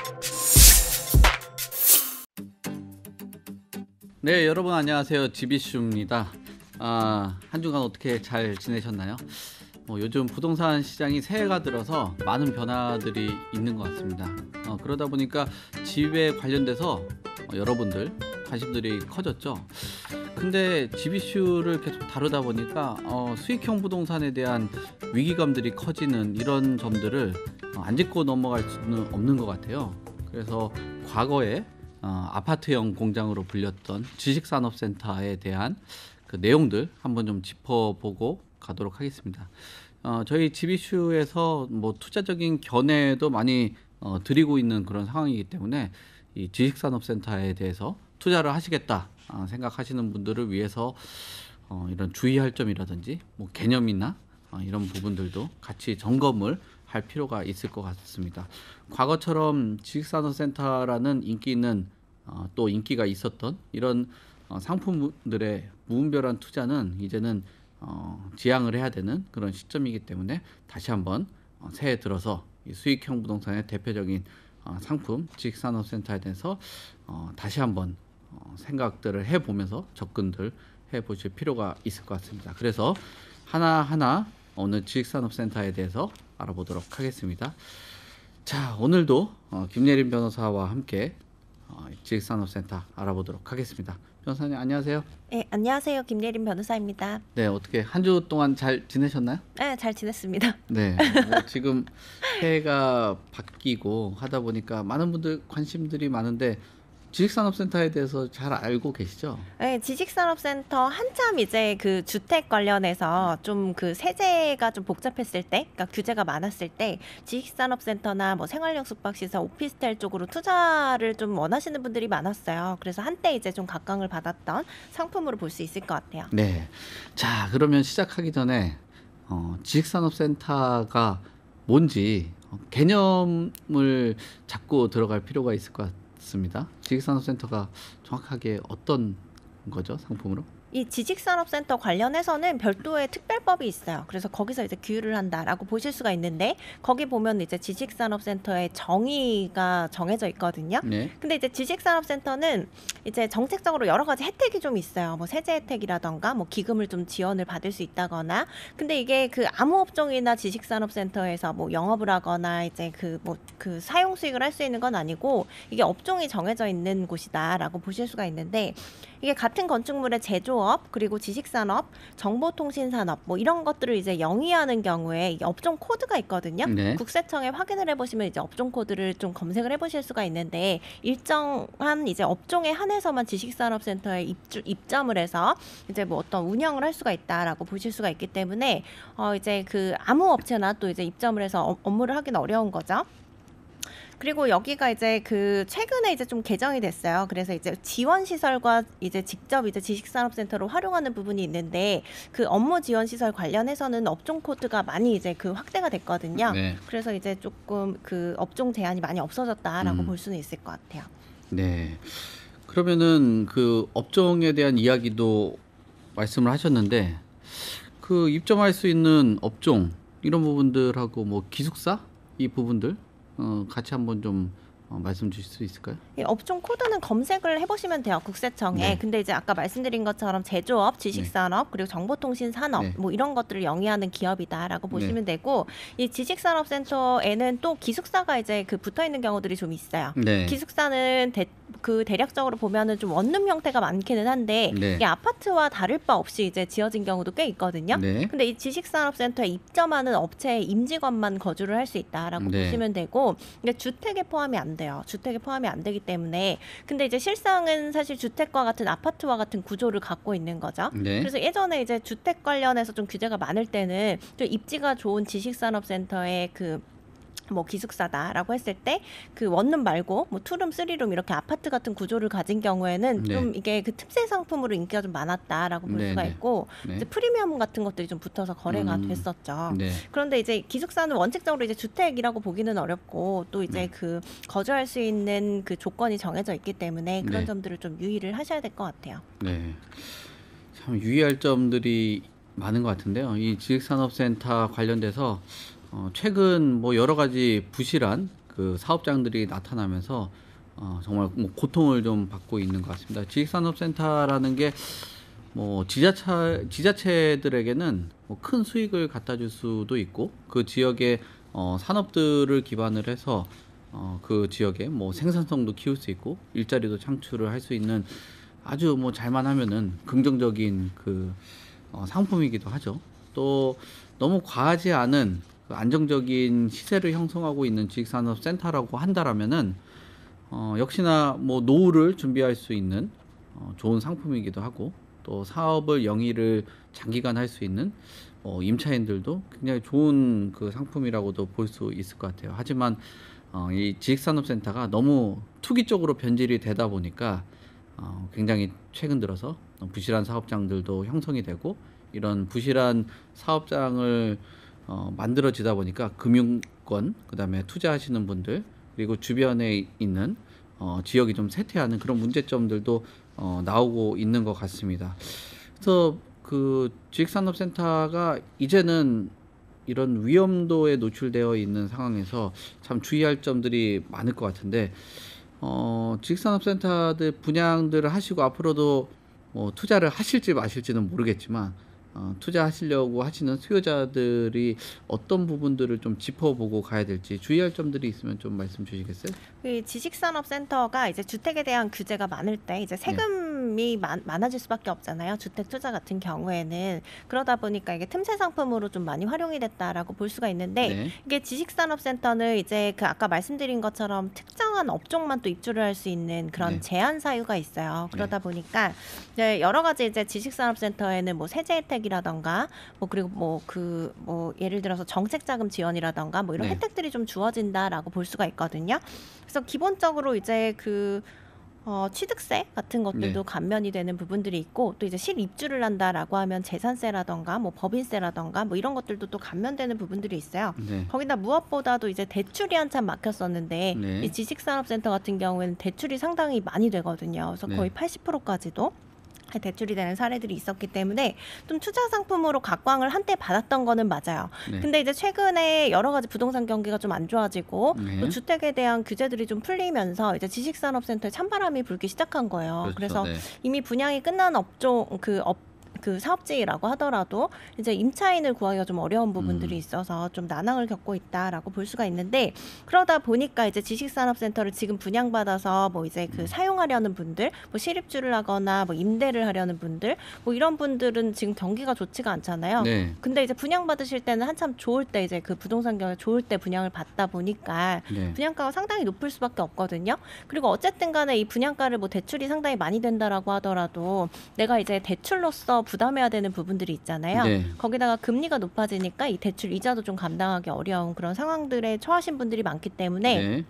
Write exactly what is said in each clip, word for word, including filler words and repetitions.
네, 여러분 안녕하세요. 지비슈입니다. 아, 한 주간 어떻게 잘 지내셨나요? 뭐 요즘 부동산 시장이 새해가 들어서 많은 변화들이 있는 것 같습니다. 어, 그러다 보니까 집에 관련돼서 어, 여러분들 관심들이 커졌죠. 근데 지비슈를 계속 다루다 보니까 어, 수익형 부동산에 대한 위기감들이 커지는 이런 점들을 어, 안 짚고 넘어갈 수는 없는 것 같아요. 그래서 과거에 어, 아파트형 공장으로 불렸던 지식산업센터에 대한 그 내용들 한번 좀 짚어보고 가도록 하겠습니다. 어, 저희 지비슈에서 뭐 투자적인 견해도 많이 어, 드리고 있는 그런 상황이기 때문에 이 지식산업센터에 대해서 투자를 하시겠다 어, 생각하시는 분들을 위해서 어, 이런 주의할 점이라든지 뭐 개념이나 어, 이런 부분들도 같이 점검을 할 필요가 있을 것 같습니다. 과거처럼 지식산업센터라는 인기 있는 어, 또 인기가 있었던 이런 어, 상품들의 무분별한 투자는 이제는 어, 지양을 해야 되는 그런 시점이기 때문에 다시 한번 어, 새해 들어서 이 수익형 부동산의 대표적인 어, 상품 지식산업센터에 대해서 어, 다시 한번 어, 생각들을 해보면서 접근들 해보실 필요가 있을 것 같습니다. 그래서 하나하나 오늘 지식산업센터에 대해서 알아보도록 하겠습니다. 자, 오늘도 어, 김예린 변호사와 함께 어, 지식산업센터 알아보도록 하겠습니다. 변호사님 안녕하세요. 네, 안녕하세요. 김예린 변호사입니다. 네, 어떻게 한 주 동안 잘 지내셨나요? 네, 잘 지냈습니다. 네, 뭐 지금 해가 바뀌고 하다 보니까 많은 분들 관심들이 많은데 지식산업센터에 대해서 잘 알고 계시죠? 네, 지식산업센터 한참 이제 그 주택 관련해서 좀 그 세제가 좀 복잡했을 때, 그러니까 규제가 많았을 때 지식산업센터나 뭐 생활용 숙박시설, 오피스텔 쪽으로 투자를 좀 원하시는 분들이 많았어요. 그래서 한때 이제 좀 각광을 받았던 상품으로 볼 수 있을 것 같아요. 네, 자 그러면 시작하기 전에 어, 지식산업센터가 뭔지 어, 개념을 잡고 들어갈 필요가 있을 것 같아요. 습니다. 지식산업센터가 정확하게 어떤 거죠, 상품으로? 이 지식산업센터 관련해서는 별도의 특별법이 있어요. 그래서 거기서 이제 규율을 한다라고 보실 수가 있는데 거기 보면 이제 지식산업센터의 정의가 정해져 있거든요. 네. 근데 이제 지식산업센터는 이제 정책적으로 여러 가지 혜택이 좀 있어요. 뭐 세제 혜택이라던가 뭐 기금을 좀 지원을 받을 수 있다거나. 근데 이게 그 아무 업종이나 지식산업센터에서 뭐 영업을 하거나 이제 그 뭐 그 사용 수익을 할 수 있는 건 아니고 이게 업종이 정해져 있는 곳이다라고 보실 수가 있는데 이게 같은 건축물의 제조업 그리고 지식산업, 정보통신산업 뭐 이런 것들을 이제 영위하는 경우에 이게 업종 코드가 있거든요. 네. 국세청에 확인을 해보시면 이제 업종 코드를 좀 검색을 해보실 수가 있는데 일정한 이제 업종에 한해서만 지식산업센터에 입주, 입점을 해서 이제 뭐 어떤 운영을 할 수가 있다라고 보실 수가 있기 때문에 어 이제 그 아무 업체나 또 이제 입점을 해서 업, 업무를 하기는 어려운 거죠. 그리고 여기가 이제 그 최근에 이제 좀 개정이 됐어요. 그래서 이제 지원 시설과 이제 직접 이제 지식산업센터로 활용하는 부분이 있는데 그 업무 지원 시설 관련해서는 업종 코드가 많이 이제 그 확대가 됐거든요. 네. 그래서 이제 조금 그 업종 제한이 많이 없어졌다라고 음. 볼 수는 있을 것 같아요. 네. 그러면은 그 업종에 대한 이야기도 말씀을 하셨는데 그 입점할 수 있는 업종 이런 부분들하고 뭐 기숙사 이 부분들 어, 같이 한번 좀 어, 말씀 주실 수 있을까요? 예, 업종 코드는 검색을 해보시면 돼요. 국세청에. 네. 근데 이제 아까 말씀드린 것처럼 제조업, 지식산업, 그리고 정보통신 산업 네. 뭐 이런 것들을 영위하는 기업이다라고 네. 보시면 되고 이 지식산업센터에는 또 기숙사가 이제 그 붙어 있는 경우들이 좀 있어요. 네. 기숙사는 대, 그 대략적으로 보면은 좀 원룸 형태가 많기는 한데 네. 이게 아파트와 다를 바 없이 이제 지어진 경우도 꽤 있거든요. 네. 근데 이 지식산업센터에 입점하는 업체의 임직원만 거주를 할 수 있다라고 네. 보시면 되고 이게 주택에 포함이 안 돼요. 주택에 포함이 안 되기 때문에 근데 이제 실상은 사실 주택과 같은 아파트와 같은 구조를 갖고 있는 거죠. 네. 그래서 예전에 이제 주택 관련해서 좀 규제가 많을 때는 좀 입지가 좋은 지식산업센터의 그 뭐 기숙사다라고 했을 때 그 원룸 말고 뭐 투룸, 쓰리룸 이렇게 아파트 같은 구조를 가진 경우에는 네. 좀 이게 그 틈새 상품으로 인기가 좀 많았다라고 볼 네, 수가 네. 있고 네. 이제 프리미엄 같은 것들이 좀 붙어서 거래가 음. 됐었죠. 네. 그런데 이제 기숙사는 원칙적으로 이제 주택이라고 보기는 어렵고 또 이제 네. 그 거주할 수 있는 그 조건이 정해져 있기 때문에 그런 네. 점들을 좀 유의를 하셔야 될 것 같아요. 네. 참 유의할 점들이 많은 것 같은데요. 이 지식산업센터 관련돼서 어, 최근 뭐 여러 가지 부실한 그 그 사업장들이 나타나면서 어, 정말 뭐 고통을 좀 받고 있는 것 같습니다. 지식산업센터라는 게 뭐 지자체 지자체들에게는 뭐 큰 수익을 갖다 줄 수도 있고 그 지역의 어, 산업들을 기반을 해서 어, 그 지역의 뭐 생산성도 키울 수 있고 일자리도 창출을 할 수 있는 아주 뭐 잘만 하면은 긍정적인 그 어, 상품이기도 하죠. 또 너무 과하지 않은 그 안정적인 시세를 형성하고 있는 지식산업센터라고 한다라면은 어, 역시나 뭐 노후를 준비할 수 있는 어, 좋은 상품이기도 하고 또 사업을 영위를 장기간 할 수 있는 어, 임차인들도 굉장히 좋은 그 상품이라고도 볼 수 있을 것 같아요. 하지만 어, 이 지식산업센터가 너무 투기 쪽으로 변질이 되다 보니까 어, 굉장히 최근 들어서 부실한 사업장들도 형성이 되고 이런 부실한 사업장을 어, 만들어지다 보니까 금융권, 그다음에 투자하시는 분들 그리고 주변에 있는 어, 지역이 좀 쇠퇴하는 그런 문제점들도 어, 나오고 있는 것 같습니다. 그래서 그 지식산업센터가 이제는 이런 위험도에 노출되어 있는 상황에서 참 주의할 점들이 많을 것 같은데 어, 지식산업센터들 분양들을 하시고 앞으로도 뭐 투자를 하실지 마실지는 모르겠지만 어, 투자하시려고 하시는 수요자들이 어떤 부분들을 좀 짚어보고 가야 될지 주의할 점들이 있으면 좀 말씀 주시겠어요? 그 지식산업센터가 이제 주택에 대한 규제가 많을 때 이제 세금이 많, 많아질 수밖에 없잖아요. 주택 투자 같은 경우에는 그러다 보니까 이게 틈새 상품으로 좀 많이 활용이 됐다라고 볼 수가 있는데 네. 이게 지식산업센터는 이제 그 아까 말씀드린 것처럼 특정한 업종만 또 입주를 할 수 있는 그런 네. 제한 사유가 있어요. 그러다 보니까 이제 여러 가지 이제 지식산업센터에는 뭐 세제 혜택이라던가 뭐 그리고 뭐 그 뭐 예를 들어서 정책자금 지원이라던가 뭐 이런 네. 혜택들이 좀 주어진다라고 볼 수가 있거든요. 그래서 기본적으로 이제 그 어, 취득세 같은 것들도 네. 감면이 되는 부분들이 있고 또 이제 실입주를 한다라고 하면 재산세라던가 뭐 법인세라던가 뭐 이런 것들도 또 감면되는 부분들이 있어요. 네. 거기다 무엇보다도 이제 대출이 한참 막혔었는데 네. 이 지식산업센터 같은 경우에는 대출이 상당히 많이 되거든요. 그래서 네. 거의 팔십 퍼센트까지도 대출이 되는 사례들이 있었기 때문에 좀 투자 상품으로 각광을 한때 받았던 거는 맞아요. 네. 근데 이제 최근에 여러 가지 부동산 경기가 좀 안 좋아지고 네. 또 주택에 대한 규제들이 좀 풀리면서 이제 지식산업센터에 찬바람이 불기 시작한 거예요. 그렇죠. 그래서 네. 이미 분양이 끝난 업종 그 업 그 사업지라고 하더라도 이제 임차인을 구하기가 좀 어려운 부분들이 음. 있어서 좀 난항을 겪고 있다라고 볼 수가 있는데 그러다 보니까 이제 지식산업센터를 지금 분양받아서 뭐 이제 그 음. 사용하려는 분들, 뭐 실입주를 하거나 뭐 임대를 하려는 분들, 뭐 이런 분들은 지금 경기가 좋지가 않잖아요. 네. 근데 이제 분양 받으실 때는 한참 좋을 때 이제 그 부동산 경기 좋을 때 분양을 받다 보니까 네. 분양가가 상당히 높을 수밖에 없거든요. 그리고 어쨌든 간에 이 분양가를 뭐 대출이 상당히 많이 된다라고 하더라도 내가 이제 대출로서 부담해야 되는 부분들이 있잖아요. 네. 거기다가 금리가 높아지니까 이 대출 이자도 좀 감당하기 어려운 그런 상황들에 처하신 분들이 많기 때문에 네.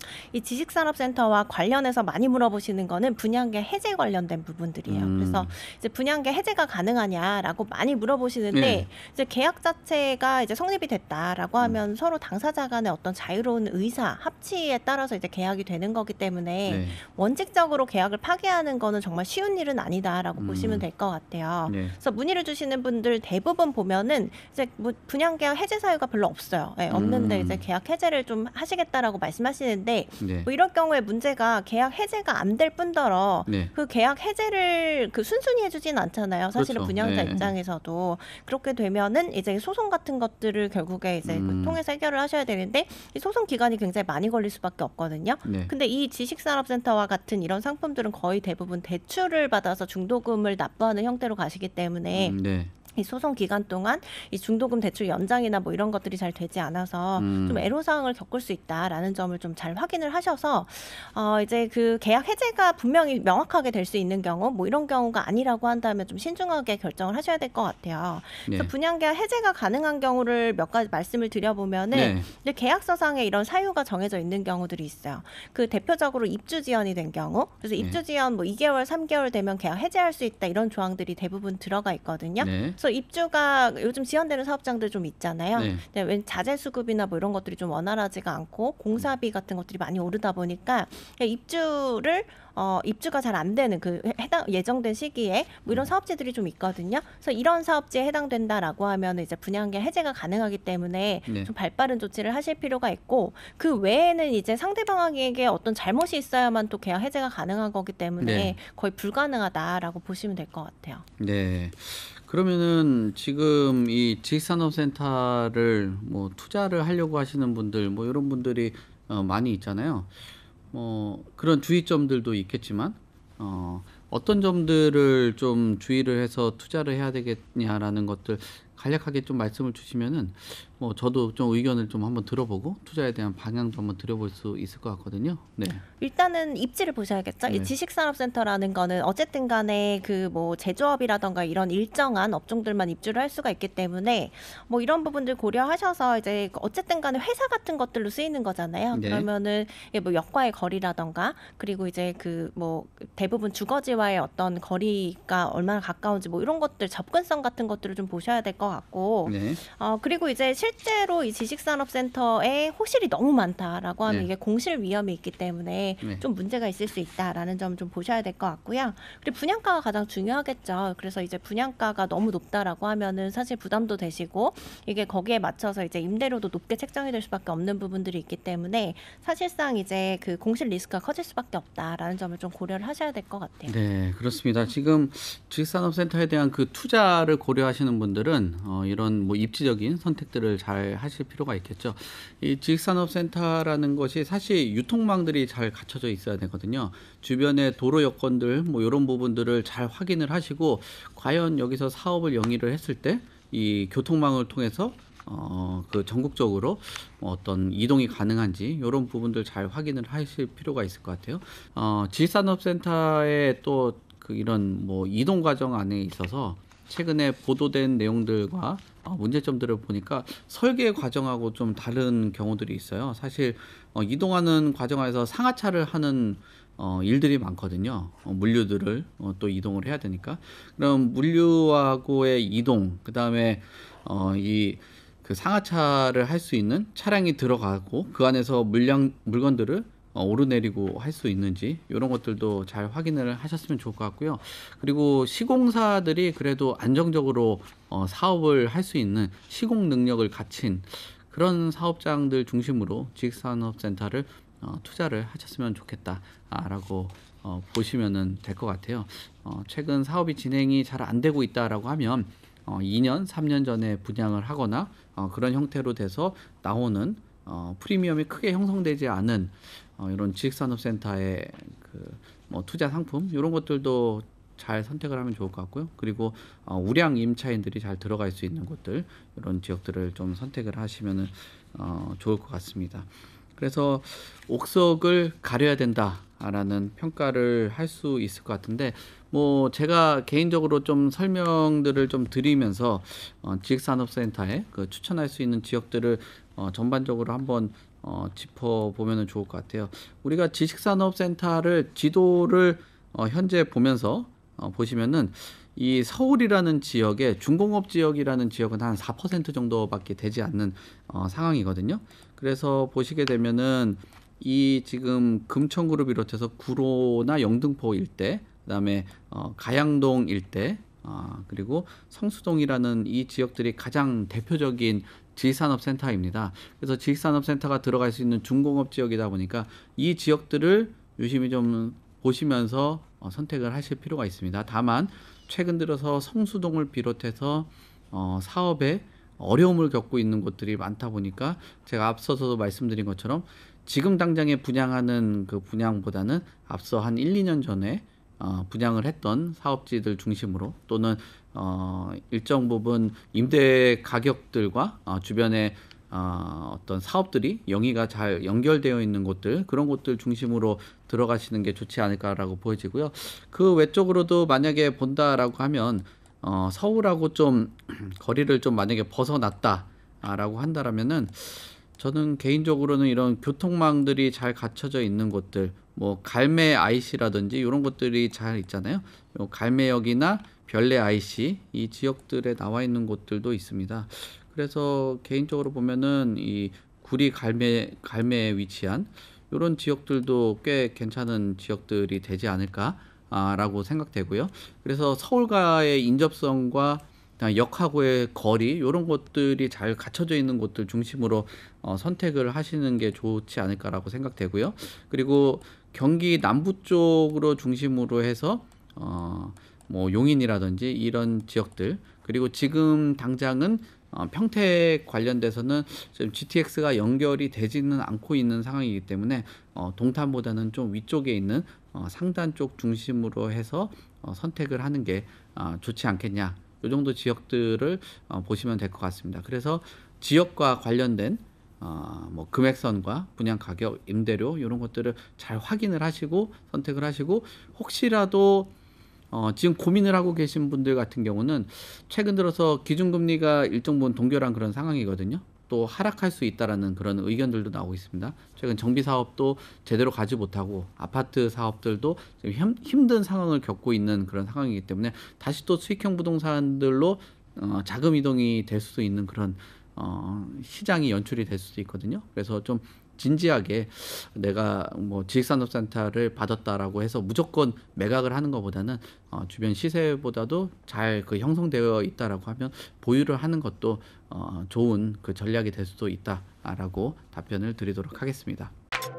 이 지식산업센터와 관련해서 많이 물어보시는 거는 분양계 해제 관련된 부분들이에요. 음. 그래서 이제 분양계 해제가 가능하냐라고 많이 물어보시는데 네. 이제 계약 자체가 이제 성립이 됐다라고 음. 하면 서로 당사자 간의 어떤 자유로운 의사, 합치에 따라서 이제 계약이 되는 거기 때문에 네. 원칙적으로 계약을 파기하는 거는 정말 쉬운 일은 아니다라고 음. 보시면 될 것 같아요. 네. 그래서 문의를 주시는 분들 대부분 보면은 이제 뭐 분양계약 해제 사유가 별로 없어요. 예, 없는데 음. 이제 계약 해제를 좀 하시겠다라고 말씀하시는데 네. 뭐 이럴 경우에 문제가 계약 해제가 안 될 뿐더러 네. 그 계약 해제를 그 순순히 해주진 않잖아요. 사실은 그렇죠. 분양자 네. 입장에서도 그렇게 되면은 이제 소송 같은 것들을 결국에 이제 음. 그 통해서 해결을 하셔야 되는데 이 소송 기간이 굉장히 많이 걸릴 수밖에 없거든요. 네. 근데 이 지식산업센터와 같은 이런 상품들은 거의 대부분 대출을 받아서 중도금을 납부하는 형태로 가시기 때문에 음, 네. 이 소송 기간 동안 이 중도금 대출 연장이나 뭐 이런 것들이 잘 되지 않아서 음. 좀 애로사항을 겪을 수 있다라는 점을 좀 잘 확인을 하셔서 어 이제 그 계약 해제가 분명히 명확하게 될 수 있는 경우 뭐 이런 경우가 아니라고 한다면 좀 신중하게 결정을 하셔야 될 것 같아요. 그래서 네. 분양계약 해제가 가능한 경우를 몇 가지 말씀을 드려보면은 네. 이제 계약서상에 이런 사유가 정해져 있는 경우들이 있어요. 그 대표적으로 입주 지연이 된 경우, 그래서 네. 입주 지연 뭐 이 개월, 삼 개월 되면 계약 해제할 수 있다 이런 조항들이 대부분 들어가 있거든요. 네. 그래서 그래서 입주가 요즘 지연되는 사업장들 좀 있잖아요. 네. 네, 왠 자재 수급이나 뭐 이런 것들이 좀 원활하지가 않고 공사비 같은 것들이 많이 오르다 보니까 입주를 어, 입주가 잘 안 되는 그 해당 예정된 시기에 뭐 이런 사업지들이 좀 있거든요. 그래서 이런 사업지에 해당된다라고 하면 이제 분양계 해제가 가능하기 때문에 네. 좀 발빠른 조치를 하실 필요가 있고, 그 외에는 이제 상대방에게 어떤 잘못이 있어야만 또 계약 해제가 가능한 거기 때문에 네. 거의 불가능하다라고 보시면 될 것 같아요. 네. 그러면은 지금 이 지식산업센터를 뭐 투자를 하려고 하시는 분들 뭐 이런 분들이 어, 많이 있잖아요. 뭐 그런 주의점들도 있겠지만 어, 어떤 점들을 좀 주의를 해서 투자를 해야 되겠냐라는 것들 간략하게 좀 말씀을 주시면은 뭐 저도 좀 의견을 좀 한번 들어보고 투자에 대한 방향도 한번 들어볼 수 있을 것 같거든요. 네. 일단은 입지를 보셔야겠죠. 이 네. 지식산업센터라는 거는 어쨌든 간에 그 뭐 제조업이라던가 이런 일정한 업종들만 입주를 할 수가 있기 때문에 뭐 이런 부분들 고려하셔서 이제 어쨌든 간에 회사 같은 것들로 쓰이는 거잖아요. 네. 그러면은 이게 뭐 역과의 거리라던가 그리고 이제 그 뭐 대부분 주거지와의 어떤 거리가 얼마나 가까운지 뭐 이런 것들 접근성 같은 것들을 좀 보셔야 될 것 같고, 네. 어 그리고 이제 실제로 이 지식산업센터에 호실이 너무 많다라고 하면 네. 이게 공실 위험이 있기 때문에 네. 좀 문제가 있을 수 있다라는 점 좀 보셔야 될 것 같고요. 그리고 분양가가 가장 중요하겠죠. 그래서 이제 분양가가 너무 높다라고 하면은 사실 부담도 되시고, 이게 거기에 맞춰서 이제 임대료도 높게 책정이 될 수밖에 없는 부분들이 있기 때문에 사실상 이제 그 공실 리스크가 커질 수밖에 없다라는 점을 좀 고려를 하셔야 될 것 같아요. 네, 그렇습니다. 지금 지식산업센터에 대한 그 투자를 고려하시는 분들은 어, 이런 뭐 입지적인 선택들을 잘 하실 필요가 있겠죠. 이 지식산업센터라는 것이 사실 유통망들이 잘 갖춰져 있어야 되거든요. 주변의 도로 여건들 뭐 이런 부분들을 잘 확인을 하시고, 과연 여기서 사업을 영위를 했을 때 이 교통망을 통해서 어, 그 전국적으로 뭐 어떤 이동이 가능한지 이런 부분들 잘 확인을 하실 필요가 있을 것 같아요. 어, 지식산업센터의 또 그 이런 뭐 이동 과정 안에 있어서 최근에 보도된 내용들과 어, 문제점들을 보니까 설계 과정하고 좀 다른 경우들이 있어요. 사실 어, 이동하는 과정 안에서 상하차를 하는 어, 일들이 많거든요. 어, 물류들을 어, 또 이동을 해야 되니까. 그럼 물류하고의 이동, 그 다음에 어, 이 그 상하차를 할 수 있는 차량이 들어가고 그 안에서 물량 물건들을 어, 오르내리고 할 수 있는지 이런 것들도 잘 확인을 하셨으면 좋을 것 같고요. 그리고 시공사들이 그래도 안정적으로 어, 사업을 할 수 있는 시공 능력을 갖춘 그런 사업장들 중심으로 지식산업센터를 어, 투자를 하셨으면 좋겠다라고 어, 보시면은 될 것 같아요. 어, 최근 사업이 진행이 잘 안 되고 있다라고 하면 어, 이 년, 삼 년 전에 분양을 하거나 어, 그런 형태로 돼서 나오는 어, 프리미엄이 크게 형성되지 않은 어, 이런 지식산업센터의 그 뭐 투자 상품 이런 것들도 잘 선택을 하면 좋을 것 같고요. 그리고 어, 우량 임차인들이 잘 들어갈 수 있는 곳들 이런 지역들을 좀 선택을 하시면은 어, 좋을 것 같습니다. 그래서 옥석을 가려야 된다라는 평가를 할 수 있을 것 같은데, 뭐 제가 개인적으로 좀 설명들을 좀 드리면서 어, 지식산업센터에 그 추천할 수 있는 지역들을 어, 전반적으로 한번 어, 짚어보면 좋을 것 같아요. 우리가 지식산업센터를 지도를 어, 현재 보면서 어, 보시면은 이 서울이라는 지역에 중공업 지역이라는 지역은 한 사 퍼센트 정도밖에 되지 않는 어, 상황이거든요. 그래서 보시게 되면은 이 지금 금천구를 비롯해서 구로나 영등포 일대, 그다음에 어, 가양동 일대, 어, 그리고 성수동이라는 이 지역들이 가장 대표적인 지식산업센터입니다. 그래서 지식산업센터가 들어갈 수 있는 중공업 지역이다 보니까 이 지역들을 유심히 좀 보시면서 어, 선택을 하실 필요가 있습니다. 다만 최근 들어서 성수동을 비롯해서 어, 사업에 어려움을 겪고 있는 곳들이 많다 보니까 제가 앞서서도 말씀드린 것처럼 지금 당장에 분양하는 그 분양보다는 앞서 한 일, 이 년 전에 어, 분양을 했던 사업지들 중심으로 또는 어, 일정 부분 임대 가격들과 어, 주변에 어, 어떤 사업들이 영위가 잘 연결되어 있는 곳들, 그런 곳들 중심으로 들어가시는 게 좋지 않을까라고 보여지고요. 그 외적으로도 만약에 본다라고 하면 어, 서울하고 좀 거리를 좀 만약에 벗어났다라고 한다라면은 저는 개인적으로는 이런 교통망들이 잘 갖춰져 있는 곳들, 뭐 갈매 아이씨라든지 이런 곳들이 잘 있잖아요. 요 갈매역이나 별내 아이씨 이 지역들에 나와 있는 곳들도 있습니다. 그래서 개인적으로 보면은 이 구리 갈매 갈매에 위치한 이런 지역들도 꽤 괜찮은 지역들이 되지 않을까라고 생각되고요. 그래서 서울과의 인접성과 역하고의 거리 이런 것들이 잘 갖춰져 있는 곳들 중심으로 어, 선택을 하시는 게 좋지 않을까라고 생각되고요. 그리고 경기 남부 쪽으로 중심으로 해서 어, 뭐 용인이라든지 이런 지역들, 그리고 지금 당장은 어, 평택 관련돼서는 지금 지티엑스가 연결이 되지는 않고 있는 상황이기 때문에 어, 동탄보다는 좀 위쪽에 있는 어, 상단 쪽 중심으로 해서 어, 선택을 하는 게 어, 좋지 않겠냐. 이 정도 지역들을 어, 보시면 될 것 같습니다. 그래서 지역과 관련된 어, 뭐 금액선과 분양 가격, 임대료 이런 것들을 잘 확인을 하시고 선택을 하시고, 혹시라도 어, 지금 고민을 하고 계신 분들 같은 경우는 최근 들어서 기준금리가 일정 부분 동결한 그런 상황이거든요. 또 하락할 수 있다라는 그런 의견들도 나오고 있습니다. 최근 정비 사업도 제대로 가지 못하고 아파트 사업들도 지금 힘, 힘든 상황을 겪고 있는 그런 상황이기 때문에 다시 또 수익형 부동산들로 어, 자금 이동이 될 수도 있는 그런 어, 시장이 연출이 될 수도 있거든요. 그래서 좀 진지하게 내가 뭐 지식산업센터를 받았다라고 해서 무조건 매각을 하는 것보다는 어, 주변 시세보다도 잘 그 형성되어 있다라고 하면 보유를 하는 것도 어, 좋은 그 전략이 될 수도 있다라고 답변을 드리도록 하겠습니다.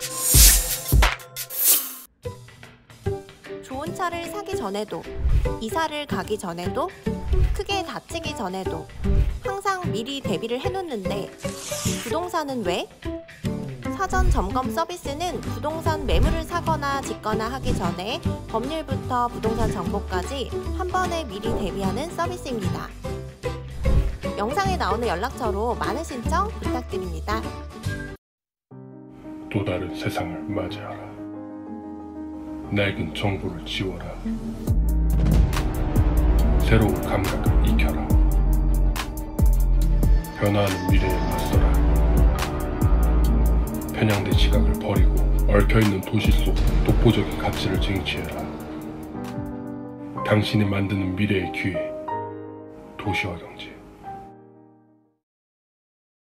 좋은 차를 사기 전에도, 이사를 가기 전에도, 크게 다치기 전에도 항상 미리 대비를 해놓는데 부동산은 왜? 사전 점검 서비스는 부동산 매물을 사거나 짓거나 하기 전에 법률부터 부동산 정보까지 한 번에 미리 대비하는 서비스입니다. 영상에 나오는 연락처로 많은 신청 부탁드립니다. 또 다른 세상을 맞이하라. 낡은 정보를 지워라. 새로운 감각을 익혀라. 변화하는 미래에 맞서라. 편향된 시각을 버리고 얽혀있는 도시 속 독보적인 가치를 쟁취해라. 당신이 만드는 미래의 기회, 도시화 경제.